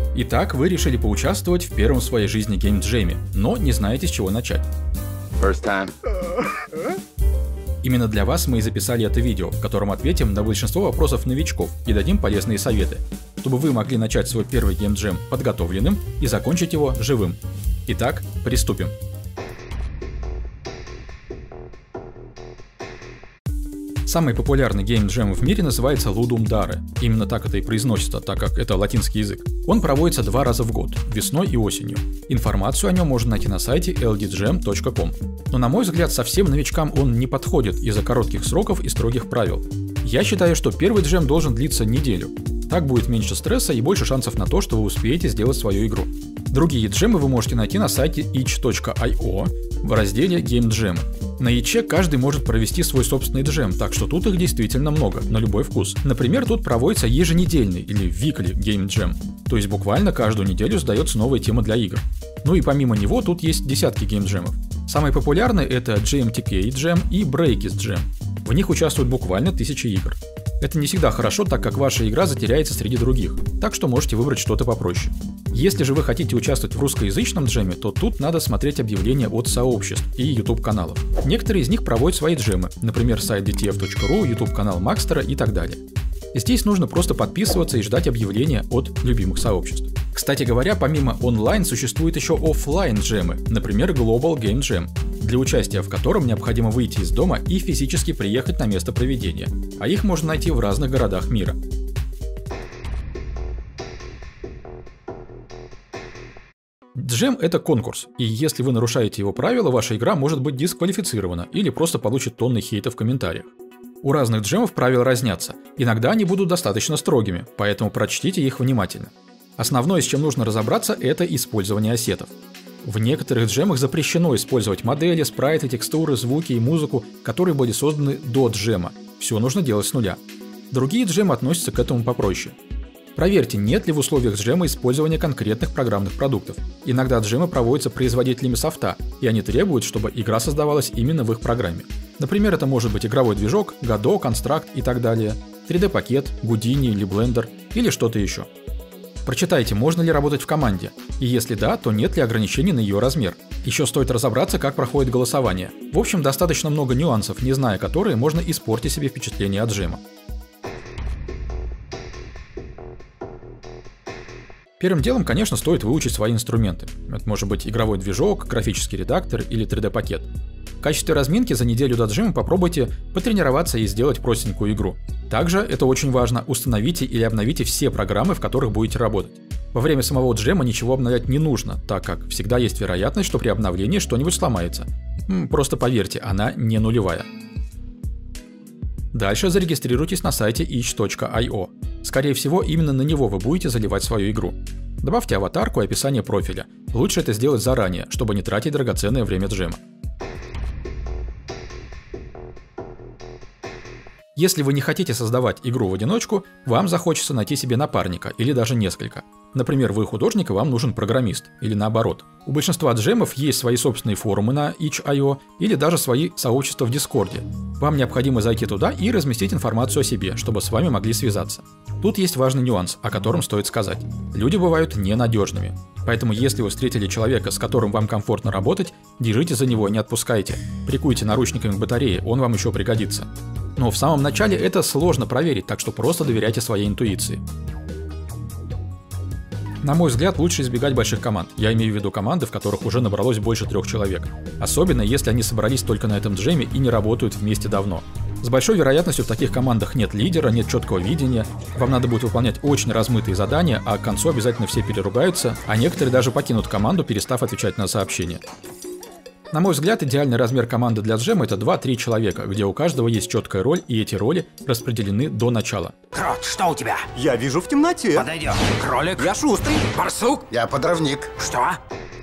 Итак, вы решили поучаствовать в первом в своей жизни геймджеме, но не знаете, с чего начать. Именно для вас мы и записали это видео, в котором ответим на большинство вопросов новичков и дадим полезные советы, чтобы вы могли начать свой первый геймджем подготовленным и закончить его живым. Итак, приступим. Самый популярный геймджем в мире называется Ludum Dare. Именно так это и произносится, так как это латинский язык. Он проводится 2 раза в год, весной и осенью. Информацию о нем можно найти на сайте ldgem.com. Но на мой взгляд, совсем новичкам он не подходит из-за коротких сроков и строгих правил. Я считаю, что первый джем должен длиться неделю. Так будет меньше стресса и больше шансов на то, что вы успеете сделать свою игру. Другие джемы вы можете найти на сайте itch.io в разделе Game Jam. На Itch каждый может провести свой собственный джем, так что тут их действительно много, на любой вкус. Например, тут проводится еженедельный или weekly Game Jam, то есть буквально каждую неделю сдается новая тема для игр. Ну и помимо него тут есть десятки геймджемов. Самые популярные это GMTK Jam и Breakist Jam. В них участвуют буквально тысячи игр. Это не всегда хорошо, так как ваша игра затеряется среди других, так что можете выбрать что-то попроще. Если же вы хотите участвовать в русскоязычном джеме, то тут надо смотреть объявления от сообществ и YouTube-каналов. Некоторые из них проводят свои джемы, например, сайт dtf.ru, YouTube-канал Макстера и так далее. Здесь нужно просто подписываться и ждать объявления от любимых сообществ. Кстати говоря, помимо онлайн существуют еще офлайн джемы, например, Global Game Jam, для участия в котором необходимо выйти из дома и физически приехать на место проведения, а их можно найти в разных городах мира. Джем — это конкурс, и если вы нарушаете его правила, ваша игра может быть дисквалифицирована или просто получит тонны хейта в комментариях. У разных джемов правила разнятся, иногда они будут достаточно строгими, поэтому прочтите их внимательно. Основное, с чем нужно разобраться, это использование ассетов. В некоторых джемах запрещено использовать модели, спрайты, текстуры, звуки и музыку, которые были созданы до джема. Все нужно делать с нуля. Другие джемы относятся к этому попроще. Проверьте, нет ли в условиях джема использования конкретных программных продуктов. Иногда джемы проводятся производителями софта, и они требуют, чтобы игра создавалась именно в их программе. Например, это может быть игровой движок, Godot, Construct и так далее, 3D-пакет, Houdini или Blender или что-то еще. Прочитайте, можно ли работать в команде, и если да, то нет ли ограничений на ее размер. Еще стоит разобраться, как проходит голосование. В общем, достаточно много нюансов, не зная которые, можно испортить себе впечатление от джема. Первым делом, конечно, стоит выучить свои инструменты. Это может быть игровой движок, графический редактор или 3D-пакет. В качестве разминки за неделю до джема попробуйте потренироваться и сделать простенькую игру. Также, это очень важно, установите или обновите все программы, в которых будете работать. Во время самого джема ничего обновлять не нужно, так как всегда есть вероятность, что при обновлении что-нибудь сломается. Просто поверьте, она не нулевая. Дальше зарегистрируйтесь на сайте itch.io. Скорее всего, именно на него вы будете заливать свою игру. Добавьте аватарку и описание профиля. Лучше это сделать заранее, чтобы не тратить драгоценное время джема. Если вы не хотите создавать игру в одиночку, вам захочется найти себе напарника или даже несколько. Например, вы художник и вам нужен программист, или наоборот. У большинства джемов есть свои собственные форумы на itch.io или даже свои сообщества в Дискорде. Вам необходимо зайти туда и разместить информацию о себе, чтобы с вами могли связаться. Тут есть важный нюанс, о котором стоит сказать. Люди бывают ненадежными. Поэтому если вы встретили человека, с которым вам комфортно работать, держите за него и не отпускайте. Прикуйте наручниками к батарее, он вам еще пригодится. Но в самом начале это сложно проверить, так что просто доверяйте своей интуиции. На мой взгляд, лучше избегать больших команд. Я имею в виду команды, в которых уже набралось больше 3 человек. Особенно, если они собрались только на этом джеме и не работают вместе давно. С большой вероятностью в таких командах нет лидера, нет четкого видения, вам надо будет выполнять очень размытые задания, а к концу обязательно все переругаются, а некоторые даже покинут команду, перестав отвечать на сообщения. На мой взгляд, идеальный размер команды для джема — это 2-3 человека, где у каждого есть четкая роль, и эти роли распределены до начала. Крот, что у тебя? Я вижу в темноте. Подойдем. Кролик. Я шустрый. Барсук. Я подрывник. Что?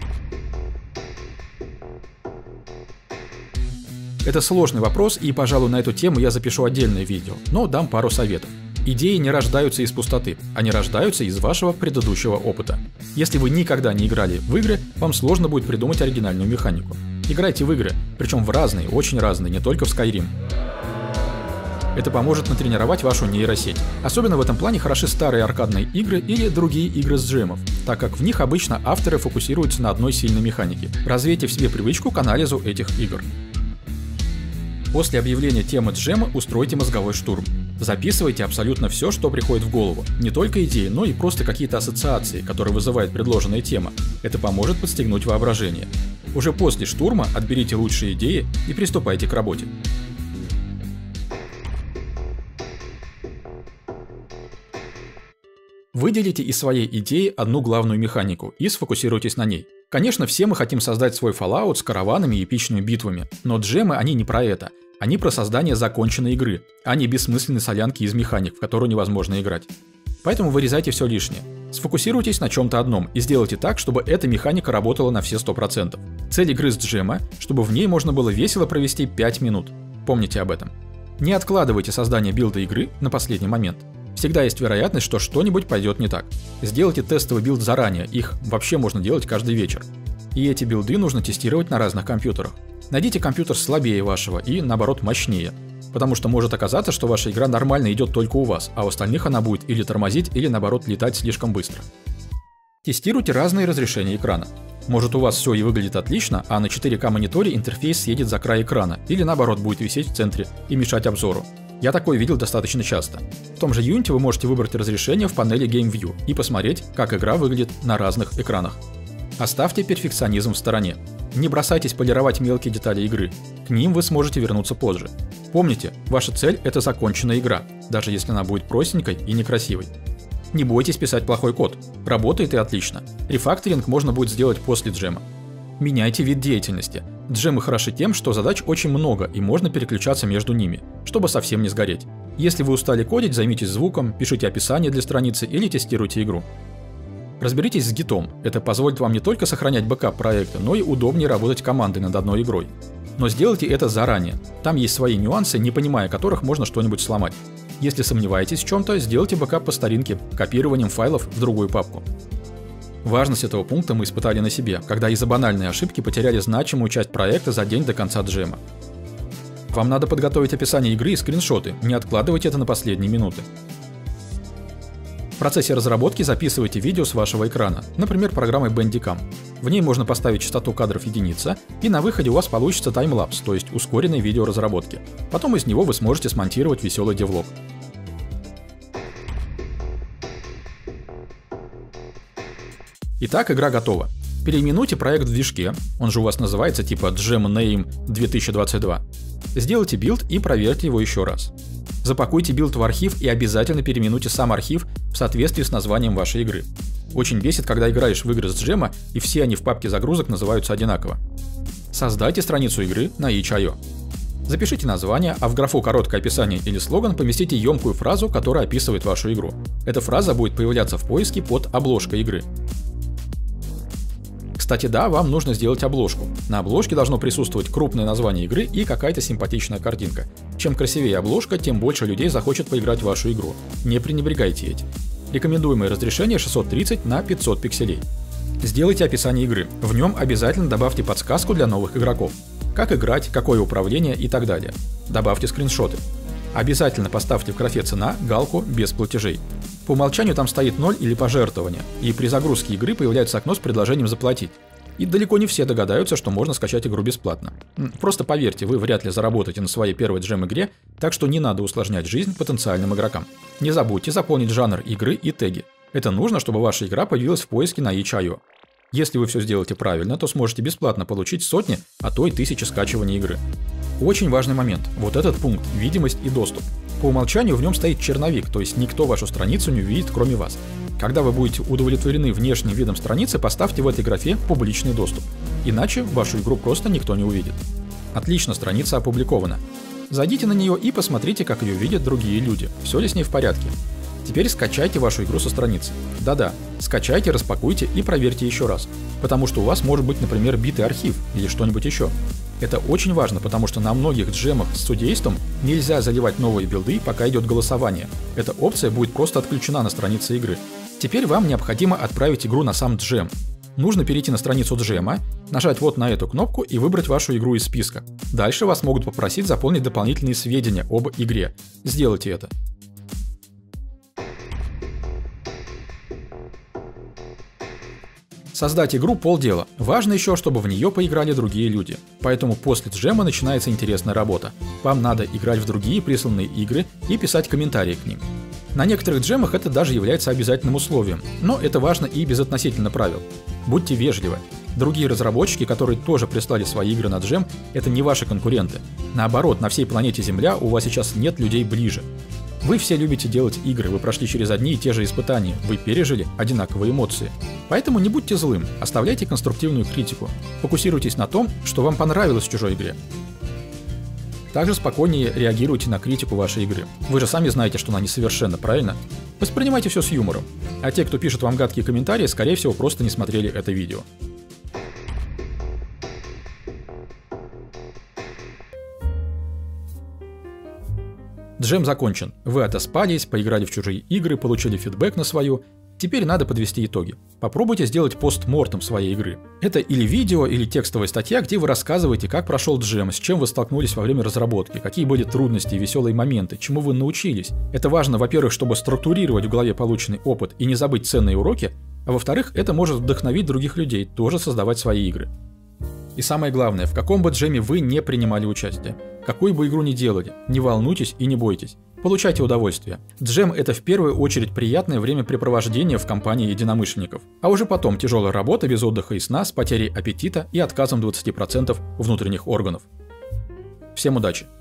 Это сложный вопрос, и, пожалуй, на эту тему я запишу отдельное видео, но дам пару советов. Идеи не рождаются из пустоты, они рождаются из вашего предыдущего опыта. Если вы никогда не играли в игры, вам сложно будет придумать оригинальную механику. Играйте в игры, причем в разные, очень разные, не только в Skyrim. Это поможет натренировать вашу нейросеть. Особенно в этом плане хороши старые аркадные игры или другие игры с джемов. так как в них обычно авторы фокусируются на одной сильной механике. Развейте в себе привычку к анализу этих игр. После объявления темы джема устройте мозговой штурм. Записывайте абсолютно все, что приходит в голову. Не только идеи, но и просто какие-то ассоциации, которые вызывает предложенная тема. Это поможет подстегнуть воображение. Уже после штурма отберите лучшие идеи и приступайте к работе. Выделите из своей идеи одну главную механику и сфокусируйтесь на ней. Конечно, все мы хотим создать свой Fallout с караванами и эпичными битвами, но джемы, они не про это. Они про создание законченной игры, а не бессмысленной солянки из механик, в которую невозможно играть. Поэтому вырезайте все лишнее. Сфокусируйтесь на чем-то одном и сделайте так, чтобы эта механика работала на все 100%. Цель игры с джема, чтобы в ней можно было весело провести 5 минут. Помните об этом. Не откладывайте создание билда игры на последний момент. Всегда есть вероятность, что что-нибудь пойдет не так. Сделайте тестовый билд заранее, их вообще можно делать каждый вечер. И эти билды нужно тестировать на разных компьютерах. Найдите компьютер слабее вашего и, наоборот, мощнее. Потому что может оказаться, что ваша игра нормально идет только у вас, а у остальных она будет или тормозить, или наоборот летать слишком быстро. Тестируйте разные разрешения экрана. Может, у вас все и выглядит отлично, а на 4К мониторе интерфейс съедет за край экрана, или наоборот будет висеть в центре и мешать обзору. Я такое видел достаточно часто. В том же Unity вы можете выбрать разрешение в панели Game View и посмотреть, как игра выглядит на разных экранах. Оставьте перфекционизм в стороне. Не бросайтесь полировать мелкие детали игры. К ним вы сможете вернуться позже. Помните, ваша цель — это законченная игра, даже если она будет простенькой и некрасивой. Не бойтесь писать плохой код. Работает и отлично. Рефакторинг можно будет сделать после джема. Меняйте вид деятельности. Джемы хороши тем, что задач очень много и можно переключаться между ними, чтобы совсем не сгореть. Если вы устали кодить, займитесь звуком, пишите описание для страницы или тестируйте игру. Разберитесь с гитом. Это позволит вам не только сохранять бэкап проекта, но и удобнее работать командой над одной игрой. Но сделайте это заранее. Там есть свои нюансы, не понимая которых можно что-нибудь сломать. Если сомневаетесь в чем-то, сделайте бэкап по старинке, копированием файлов в другую папку. Важность этого пункта мы испытали на себе, когда из-за банальной ошибки потеряли значимую часть проекта за день до конца джема. Вам надо подготовить описание игры и скриншоты, не откладывайте это на последние минуты. В процессе разработки записывайте видео с вашего экрана, например, программой Bandicam. В ней можно поставить частоту кадров единица, и на выходе у вас получится таймлапс, то есть ускоренный видеоразработки. Потом из него вы сможете смонтировать веселый девлог. Итак, игра готова. Переименуйте проект в движке, он же у вас называется типа Jam Name 2022. Сделайте билд и проверьте его еще раз. Запакуйте билд в архив и обязательно переименуйте сам архив в соответствии с названием вашей игры. Очень бесит, когда играешь в игры с джема, и все они в папке загрузок называются одинаково. Создайте страницу игры на itch.io. Запишите название, а в графу короткое описание или слоган поместите емкую фразу, которая описывает вашу игру. Эта фраза будет появляться в поиске под обложкой игры. Кстати, да, вам нужно сделать обложку. На обложке должно присутствовать крупное название игры и какая-то симпатичная картинка. Чем красивее обложка, тем больше людей захочет поиграть в вашу игру. Не пренебрегайте этим. Рекомендуемое разрешение 630 на 500 пикселей. Сделайте описание игры. В нем обязательно добавьте подсказку для новых игроков. Как играть, какое управление и так далее. Добавьте скриншоты. Обязательно поставьте в графе «Цена» галку «Без платежей». По умолчанию там стоит 0 или пожертвование, и при загрузке игры появляется окно с предложением заплатить. И далеко не все догадаются, что можно скачать игру бесплатно. Просто поверьте, вы вряд ли заработаете на своей первой джем-игре, так что не надо усложнять жизнь потенциальным игрокам. Не забудьте заполнить жанр игры и теги. Это нужно, чтобы ваша игра появилась в поиске на itch.io. Если вы все сделаете правильно, то сможете бесплатно получить сотни, а то и тысячи скачиваний игры. Очень важный момент. Вот этот пункт – видимость и доступ. По умолчанию в нем стоит черновик, то есть никто вашу страницу не увидит, кроме вас. Когда вы будете удовлетворены внешним видом страницы, поставьте в этой графе «Публичный доступ». Иначе вашу игру просто никто не увидит. Отлично, страница опубликована. Зайдите на нее и посмотрите, как ее видят другие люди. Все ли с ней в порядке. Теперь скачайте вашу игру со страницы. Да-да, скачайте, распакуйте и проверьте еще раз. Потому что у вас может быть, например, битый архив или что-нибудь еще. Это очень важно, потому что на многих джемах с судейством нельзя заливать новые билды, пока идет голосование. Эта опция будет просто отключена на странице игры. Теперь вам необходимо отправить игру на сам джем. Нужно перейти на страницу джема, нажать вот на эту кнопку и выбрать вашу игру из списка. Дальше вас могут попросить заполнить дополнительные сведения об игре. Сделайте это. Создать игру – полдела. Важно еще, чтобы в нее поиграли другие люди. Поэтому после джема начинается интересная работа. Вам надо играть в другие присланные игры и писать комментарии к ним. На некоторых джемах это даже является обязательным условием, но это важно и безотносительно правил. Будьте вежливы. Другие разработчики, которые тоже прислали свои игры на джем, это не ваши конкуренты. Наоборот, на всей планете Земля у вас сейчас нет людей ближе. Вы все любите делать игры, вы прошли через одни и те же испытания, вы пережили одинаковые эмоции. Поэтому не будьте злым, оставляйте конструктивную критику. Фокусируйтесь на том, что вам понравилось в чужой игре. Также спокойнее реагируйте на критику вашей игры. Вы же сами знаете, что она несовершенна, правильно? Воспринимайте все с юмором. А те, кто пишет вам гадкие комментарии, скорее всего, просто не смотрели это видео. Джем закончен. Вы отоспались, поиграли в чужие игры, получили фидбэк на свою. Теперь надо подвести итоги. Попробуйте сделать постмортем своей игры. Это или видео, или текстовая статья, где вы рассказываете, как прошел джем, с чем вы столкнулись во время разработки, какие были трудности и веселые моменты, чему вы научились. Это важно, во-первых, чтобы структурировать в голове полученный опыт и не забыть ценные уроки, а во-вторых, это может вдохновить других людей тоже создавать свои игры. И самое главное, в каком бы джеме вы не принимали участие, какую бы игру ни делали, не волнуйтесь и не бойтесь. Получайте удовольствие. Джем – это в первую очередь приятное времяпрепровождение в компании единомышленников. А уже потом тяжелая работа без отдыха и сна с потерей аппетита и отказом 20% внутренних органов. Всем удачи!